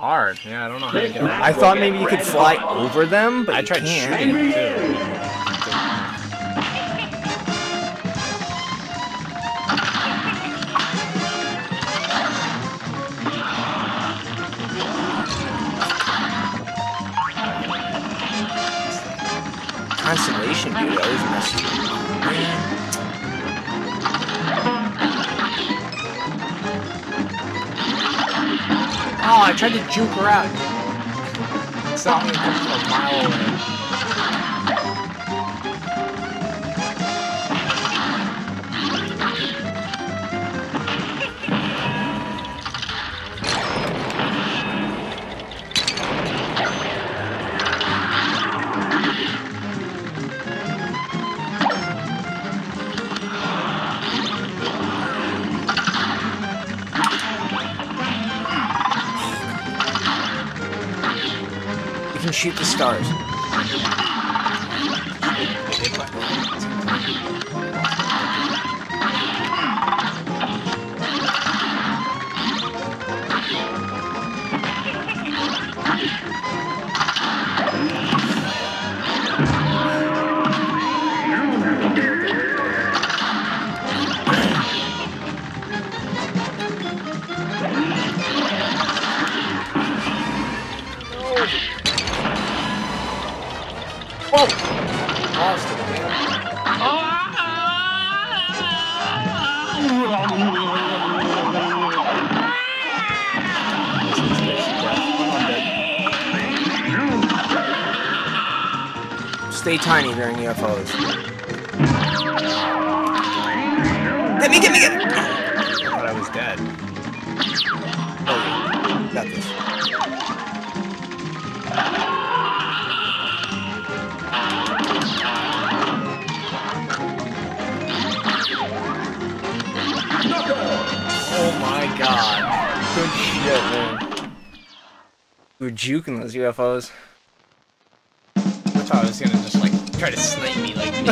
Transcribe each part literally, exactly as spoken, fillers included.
hard. Yeah, I don't know how to get around. I thought maybe you could fly over them, but I you tried can't. shooting them too. Constellation dude always messes with me. Oh, I tried to juke her out. Saw me from a mile away. You can shoot the stars. Whoa! Lost it, man. Stay tiny during U F Os. Get me, get me, get me! I thought I was dead. Oh, got this. Oh my god. Good shit, man. We were juking those U F Os. I thought I was gonna just like try to snipe me like me.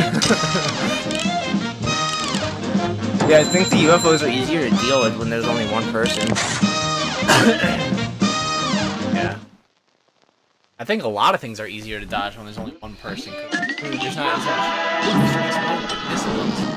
Yeah, I think the U F Os are easier to deal with when there's only one person. Yeah. I think a lot of things are easier to dodge when there's only one person. There's not as much missiles.